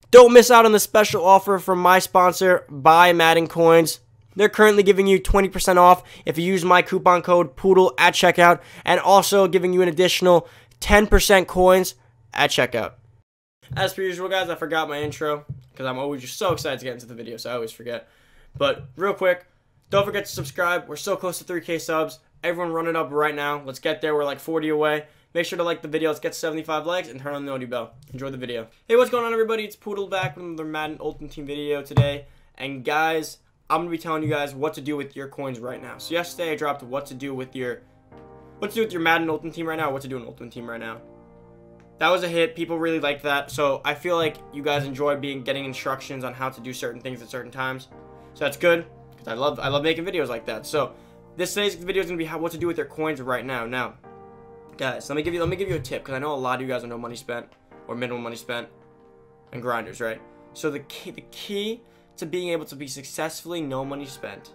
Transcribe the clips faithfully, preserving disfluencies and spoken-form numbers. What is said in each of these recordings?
Don't miss out on the special offer from my sponsor, Buy Madden Coins. They're currently giving you twenty percent off if you use my coupon code POODLE at checkout, and also giving you an additional ten percent coins at checkout. As per usual, guys, I forgot my intro because I'm always just so excited to get into the video, so I always forget. But real quick, don't forget to subscribe. We're so close to three K subs. Everyone run it up right now. Let's get there. We're like forty away. Make sure to like the video. Let's get seventy-five likes and turn on the noty bell. Enjoy the video. Hey, what's going on, everybody? It's Poodle back with another Madden Ultimate Team video today. And guys, I'm going to be telling you guys what to do with your coins right now. So yesterday I dropped what to do with your what to do with your Madden Ultimate Team right now, what to do in Ultimate Team right now. That was a hit. People really liked that. So I feel like you guys enjoy being getting instructions on how to do certain things at certain times. So that's good because I love I love making videos like that. So this today's video is going to be how what to do with your coins right now. Now, guys, let me give you let me give you a tip because I know a lot of you guys are no money spent or minimum money spent and grinders, right? So the key the key to being able to be successfully no money spent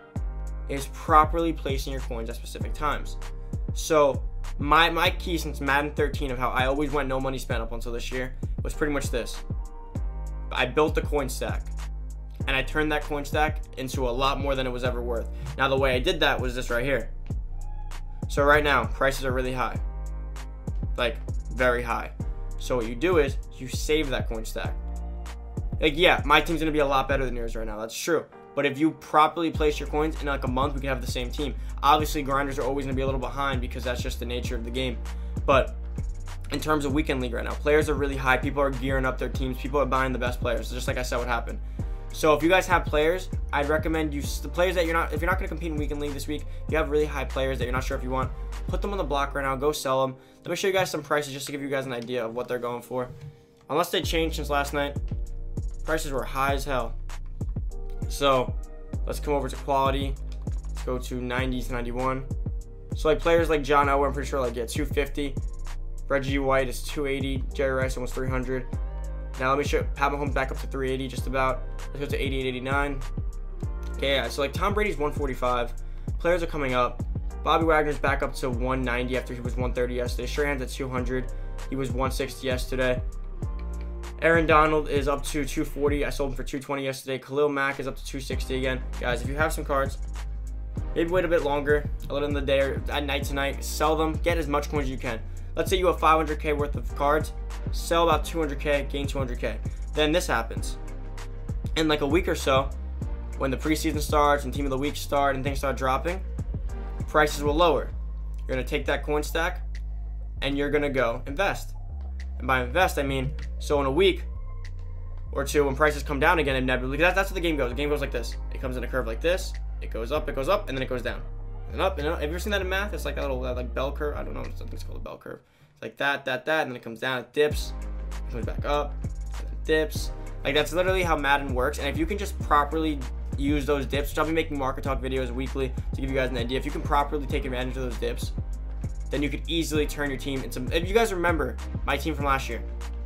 is properly placing your coins at specific times. So my my key since Madden thirteen of how I always went no money spent up until this year was pretty much this. I built the coin stack and I turned that coin stack into a lot more than it was ever worth. Now the way I did that was this right here. So right now prices are really high, like very high. So what you do is you save that coin stack. Like, yeah, my team's gonna be a lot better than yours right now. That's true. But if you properly place your coins in like a month, we can have the same team. Obviously, grinders are always gonna be a little behind because that's just the nature of the game. But in terms of weekend league right now, players are really high. People are gearing up their teams. People are buying the best players. Just like I said, what happened. So if you guys have players, I'd recommend you the players that you're not. If you're not gonna compete in weekend league this week, if you have really high players that you're not sure if you want, put them on the block right now. Go sell them. Let me show you guys some prices just to give you guys an idea of what they're going for. Unless they changed since last night. Prices were high as hell. So let's come over to quality. Let's go to ninety to ninety-one. So like players like John Elway, I'm pretty sure like yeah, two fifty. Reggie White is two eighty. Jerry Rice almost three hundred. Now let me show Pat Mahomes back up to three eighty just about. Let's go to eighty-eight, eighty-nine. Okay, yeah, so like Tom Brady's one forty-five. Players are coming up. Bobby Wagner's back up to one ninety after he was one thirty yesterday. Strahan's at two hundred. He was one sixty yesterday. Aaron Donald is up to two forty. I sold him for two twenty yesterday. Khalil Mack is up to two sixty again. Guys, if you have some cards, maybe wait a bit longer, a little in the day or at night tonight. Sell them. Get as much coins as you can. Let's say you have five hundred K worth of cards. Sell about two hundred K, gain two hundred K. Then this happens. In like a week or so, when the preseason starts and team of the week start and things start dropping, prices will lower. You're going to take that coin stack and you're going to go invest. And by invest, I mean, so in a week or two, when prices come down again, inevitably, that's, that's how the game goes. The game goes like this. It comes in a curve like this. It goes up, it goes up, and then it goes down. And up, and up. Have you ever seen that in math? It's like that little that like bell curve. I don't know. Something's called a bell curve. It's like that, that, that, and then it comes down, it dips, it comes back up, and it dips. Like, that's literally how Madden works. And if you can just properly use those dips, which I'll be making market talk videos weekly to give you guys an idea. If you can properly take advantage of those dips, then you could easily turn your team into, if you guys remember my team from last year,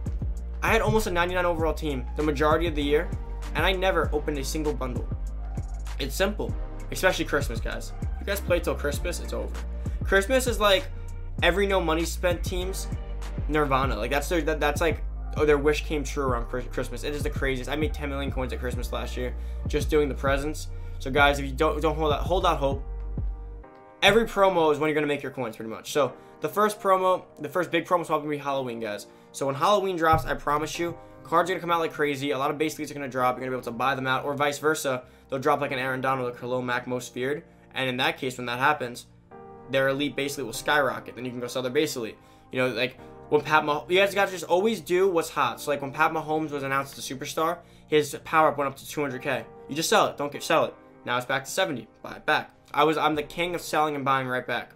I had almost a ninety-nine overall team the majority of the year, and I never opened a single bundle. It's simple, especially Christmas, guys. If you guys play till Christmas, it's over. Christmas is like every no money spent team's nirvana. Like that's their, that, that's like, oh, their wish came true around Christmas. It is the craziest. I made ten million coins at Christmas last year just doing the presents. So guys, if you don't don't hold out hold out hope. Every promo is when you're going to make your coins, pretty much. So the first promo, the first big promo is probably going to be Halloween, guys. So when Halloween drops, I promise you, cards are going to come out like crazy. A lot of base leagues are going to drop. You're going to be able to buy them out, or vice versa. They'll drop like an Aaron Donald or Khalil Mack most feared. And in that case, when that happens, their elite base elite will skyrocket. Then you can go sell their base elite. You know, like when Pat Mahomes, you guys got to just always do what's hot. So like when Pat Mahomes was announced as a superstar, his power up went up to two hundred K. You just sell it. Don't get sell it. Now it's back to seventy. Buy it back. I was, I'm the king of selling and buying right back.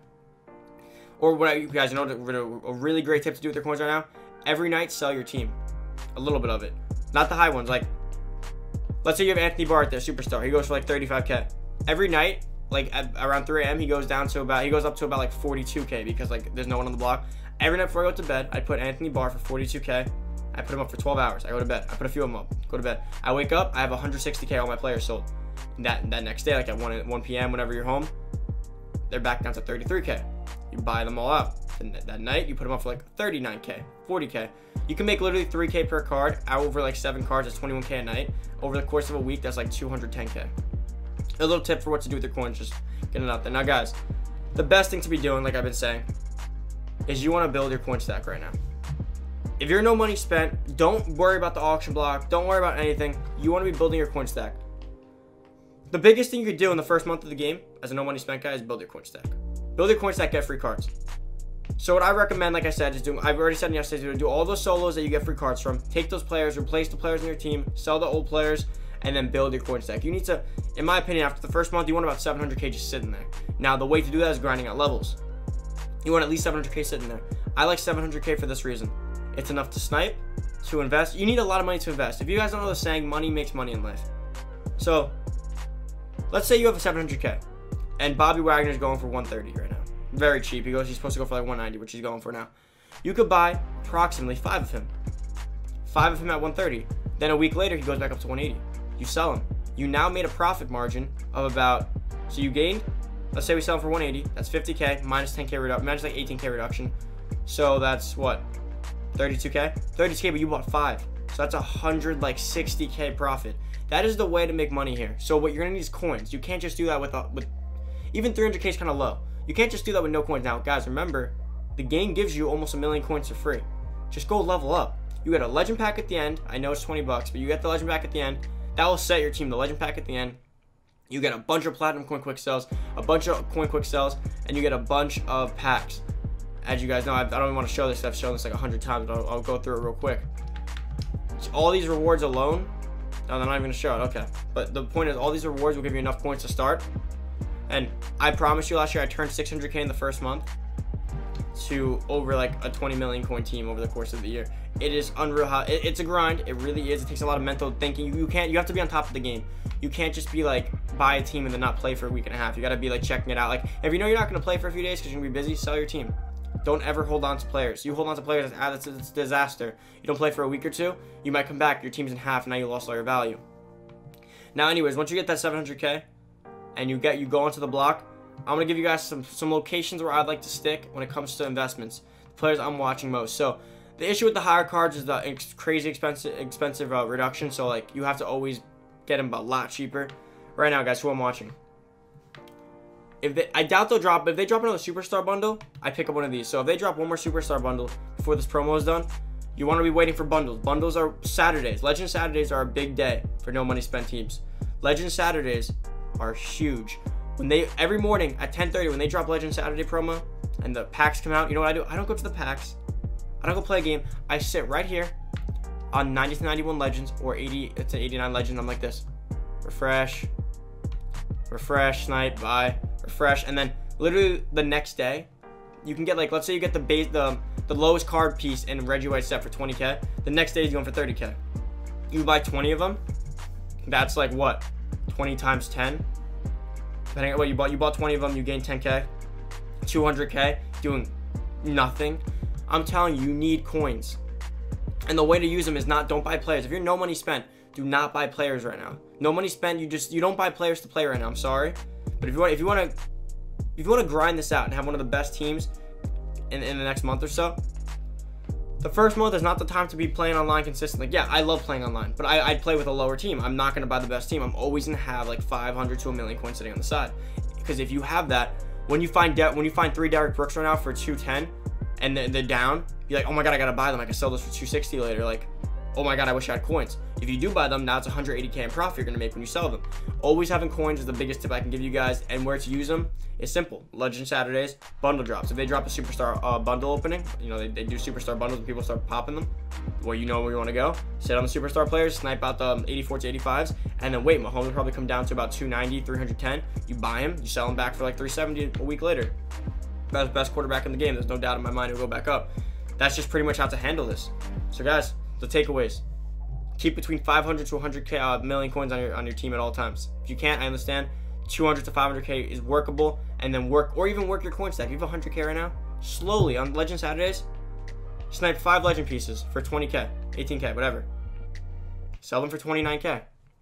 Or what you guys know, a really great tip to do with your coins right now, every night sell your team. A little bit of it. Not the high ones. Like, let's say you have Anthony Barr there, superstar. He goes for like thirty-five K. Every night, like at around three A M, he goes down to about, he goes up to about like forty-two K because like there's no one on the block. Every night before I go to bed, I put Anthony Barr for forty-two K. I put him up for twelve hours. I go to bed. I put a few of them up. Go to bed. I wake up, I have one hundred sixty K all my players sold. That that next day, like at one P M, whenever you're home, they're back down to thirty-three K. You buy them all out. And that night, you put them up for like thirty-nine K, forty K. You can make literally three K per card. Over like seven cards, that's twenty-one K a night. Over the course of a week, that's like two hundred ten K. A little tip for what to do with your coins, just getting it out there. Now, guys, the best thing to be doing, like I've been saying, is you want to build your coin stack right now. If you're no money spent, don't worry about the auction block. Don't worry about anything. You want to be building your coin stack. The biggest thing you could do in the first month of the game as a no money spent guy is build your coin stack. Build your coin stack, get free cards. So what I recommend, like I said, is do, I've already said in yesterday's video, do all those solos that you get free cards from. Take those players, replace the players in your team, sell the old players, and then build your coin stack. You need to, in my opinion, after the first month, you want about seven hundred K just sitting there. Now, the way to do that is grinding out levels. You want at least seven hundred K sitting there. I like seven hundred K for this reason. It's enough to snipe, to invest. You need a lot of money to invest. If you guys don't know the saying, money makes money in life. So, let's say you have a seven hundred K, and Bobby Wagner's going for one thirty right now. Very cheap. He goes. He's supposed to go for like one ninety, which he's going for now. You could buy approximately five of him. Five of him at one thirty. Then a week later, he goes back up to one eighty. You sell him. You now made a profit margin of about, so you gained, let's say we sell him for one eighty. That's fifty K minus ten K reduction, minus like eighteen K reduction. So that's what, thirty-two K? thirty-two K, but you bought five. So that's one hundred like sixty K profit. That is the way to make money here. So what you're gonna need is coins. You can't just do that with, uh, with even three hundred K is kind of low. You can't just do that with no coins. Now, guys, remember, the game gives you almost a million coins for free. Just go level up. You get a legend pack at the end. I know it's twenty bucks, but you get the legend pack at the end. That will set your team. The legend pack at the end. You get a bunch of platinum coin quick sells, a bunch of coin quick sells, and you get a bunch of packs. As you guys know, I don't even want to show this. I've shown this like a hundred times, but I'll, I'll go through it real quick. All these rewards alone, no, they're not even going to show it. Okay. But the point is, all these rewards will give you enough points to start. And I promise you, last year I turned six hundred K in the first month to over like a twenty million coin team over the course of the year. It is unreal how it, it's a grind. It really is. It takes a lot of mental thinking. You, you can't. You have to be on top of the game. You can't just be like buy a team and then not play for a week and a half. You got to be like checking it out. Like if you know you're not going to play for a few days because you're going to be busy, sell your team. Don't ever hold on to players. You hold on to players, that's it's a disaster. You don't play for a week or two, you might come back. Your team's in half. And now you lost all your value. Now, anyways, once you get that seven hundred K. and you get you go onto the block, I'm gonna give you guys some some locations where I'd like to stick when it comes to investments, the players I'm watching most. So the issue with the higher cards is the ex crazy expensive expensive uh, reduction. So like you have to always get them a lot cheaper. Right now, guys, who I'm watching, if they, I doubt they'll drop, but if they drop another superstar bundle, I pick up one of these. So if they drop one more superstar bundle before this promo is done, you want to be waiting for bundles. Bundles are Saturdays. Legend Saturdays are a big day for no money spent teams. Legend Saturdays are huge. When they every morning at ten thirty when they drop Legend Saturday promo and the packs come out, you know what I do? I don't go to the packs. I don't go play a game. I sit right here on ninety to ninety-one Legends or eighty to eighty-nine Legends. I'm like this. Refresh. Refresh, snipe, buy, refresh, and then literally the next day, you can get like, let's say you get the base, the the lowest card piece in Reggie White set for twenty K. The next day he's going for thirty K. You buy twenty of them. That's like what? twenty times ten. Depending on what you bought, you bought twenty of them, you gain ten K, two hundred K, doing nothing. I'm telling you, you need coins. And the way to use them is not, don't buy players. If you're no money spent, do not buy players right now. No money spent, you just, you don't buy players to play right now, I'm sorry. But if you want, if you want to, if you want to grind this out and have one of the best teams in, in the next month or so, the first month is not the time to be playing online consistently. Yeah, I love playing online, but I, I'd play with a lower team. I'm not going to buy the best team. I'm always going to have like five hundred to a million coins sitting on the side. Because if you have that, when you find De when you find three Derrick Brooks right now for two ten, and they're, they're down, you're like, oh my god, I got to buy them. I can sell this for two sixty later. Like, oh my god, I wish I had coins. If you do buy them, now it's one hundred eighty K in profit you're going to make when you sell them. Always having coins is the biggest tip I can give you guys, and where to use them is simple. Legend Saturdays, bundle drops. If they drop a superstar uh, bundle opening, you know, they, they do superstar bundles and people start popping them, well, you know where you want to go. Sit on the superstar players, snipe out the eighty-four to eighty-fives, and then wait, Mahomes will probably come down to about two ninety, three ten. You buy him, you sell him back for like three seventy a week later. Best, best quarterback in the game. There's no doubt in my mind he'll go back up. That's just pretty much how to handle this. So guys, the takeaways. Keep between five hundred to one hundred K uh, million coins on your on your team at all times. If you can't, I understand. two hundred to five hundred K is workable, and then work or even work your coin stack. If you have one hundred K right now, slowly on Legend Saturdays, snipe five legend pieces for twenty K, eighteen K, whatever. Sell them for twenty-nine K.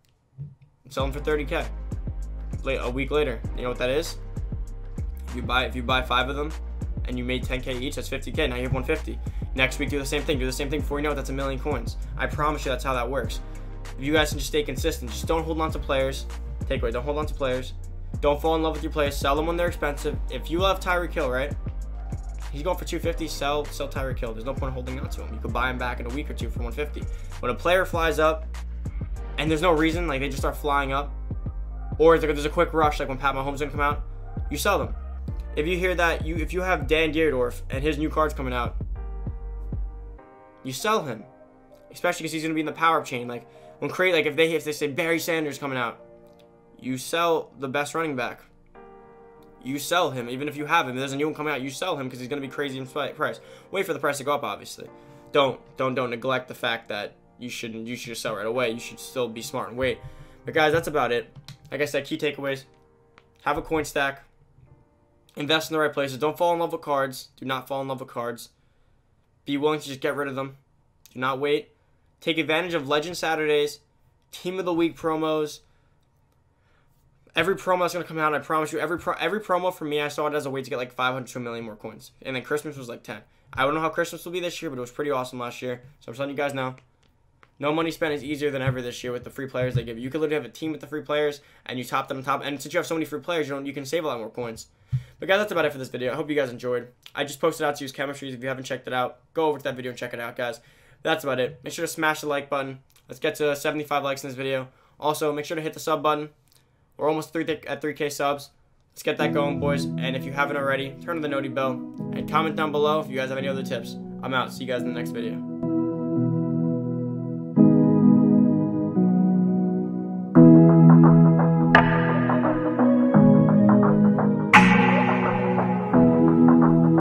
Sell them for thirty K. A week later, you know what that is? If you buy if you buy five of them, and you made ten K each, that's fifty K. Now you have one hundred fifty. Next week, do the same thing. Do the same thing. Before you know it, that's a million coins. I promise you that's how that works. If you guys can just stay consistent, just don't hold on to players. Takeaway, don't hold on to players. Don't fall in love with your players. Sell them when they're expensive. If you love Tyreek Hill, right? He's going for two fifty. Sell, sell Tyreek Hill. There's no point in holding on to him. You could buy him back in a week or two for one fifty. When a player flies up, and there's no reason, like they just start flying up, or there's a quick rush, like when Pat Mahomes gonna come out, you sell them. If you hear that, you if you have Dan Dierdorf and his new card's coming out, you sell him, especially because he's gonna be in the power up chain. Like when create, like if they if they say Barry Sanders coming out, you sell the best running back. You sell him, even if you have him. If there's a new one coming out, you sell him because he's gonna be crazy in price. Wait for the price to go up, obviously. Don't don't don't neglect the fact that you shouldn't you should just sell right away. You should still be smart and wait. But guys, that's about it. Like I said, key takeaways: have a coin stack, invest in the right places. Don't fall in love with cards. Do not fall in love with cards. Be willing to just get rid of them. Do not wait. Take advantage of Legend Saturdays, Team of the Week promos. Every promo that's going to come out, I promise you, every pro every promo for me, I saw it as a way to get like five hundred to a million more coins. And then Christmas was like ten. I don't know how Christmas will be this year, but it was pretty awesome last year. So I'm just letting you guys know. No money spent is easier than ever this year with the free players they give you. You could literally have a team with the free players, and you top them on top. And since you have so many free players, you, don't, you can save a lot more coins. But guys, that's about it for this video. I hope you guys enjoyed. I just posted out to use chemistries. If you haven't checked it out, go over to that video and check it out, guys. That's about it. Make sure to smash the like button. Let's get to seventy-five likes in this video. Also, make sure to hit the sub button. We're almost three at three K subs. Let's get that going, boys. And if you haven't already, turn on the noti bell and comment down below if you guys have any other tips. I'm out. See you guys in the next video.